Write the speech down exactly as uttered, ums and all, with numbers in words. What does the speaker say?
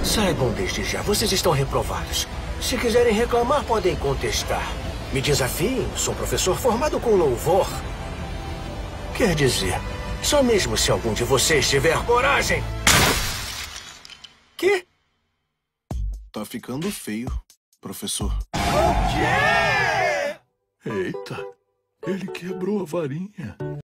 Saibam desde já, vocês estão reprovados. Se quiserem reclamar, podem contestar. Me desafiem, sou um professor formado com louvor. Quer dizer, só mesmo se algum de vocês tiver coragem. Quê? Tá ficando feio, professor. O quê? Eita, ele quebrou a varinha.